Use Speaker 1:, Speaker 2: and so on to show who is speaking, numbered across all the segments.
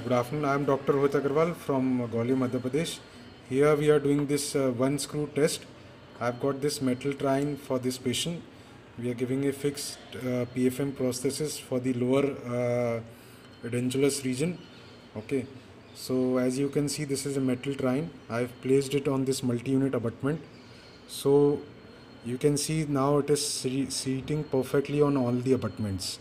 Speaker 1: Good afternoon. I am Dr. Rohit Agarwal from Gwalior, Madhya Pradesh. Here we are doing this one screw test. I've got this metal trine for this patient. We are giving a fixed PFM prosthesis for the lower edentulous region. Okay. So as you can see, this is a metal trine. I've placed it on this multi-unit abutment. So you can see now it is seating perfectly on all the abutments.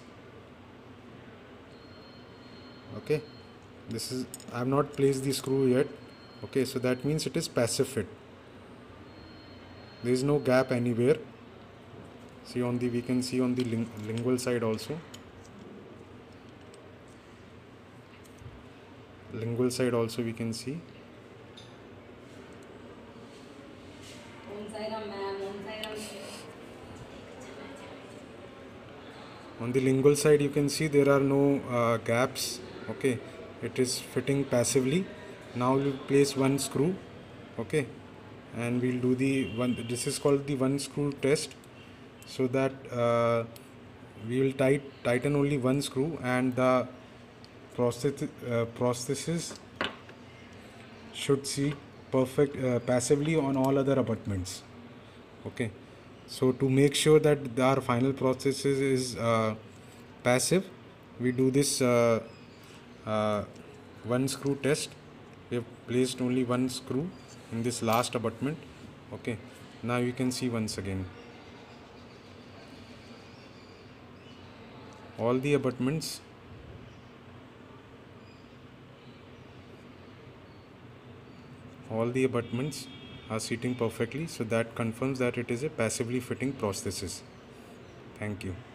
Speaker 1: Okay. This is, I have not placed the screw yet. Okay, so that means it is passive fit. There is no gap anywhere. See on the, we can see on the lingual side also. Lingual side also we can see. On the lingual side you can see there are no gaps. Okay, it is fitting passively. Now we'll place one screw. Okay, and we'll do the one, this is called the one screw test, so that we will tighten only one screw and the prosthesis should seat perfect passively on all other abutments. Okay, so to make sure that our final prosthesis is passive, we do this one screw test. We have placed only one screw in this last abutment. Okay, now you can see once again all the abutments are seating perfectly, so that confirms that it is a passively fitting prosthesis. Thank you.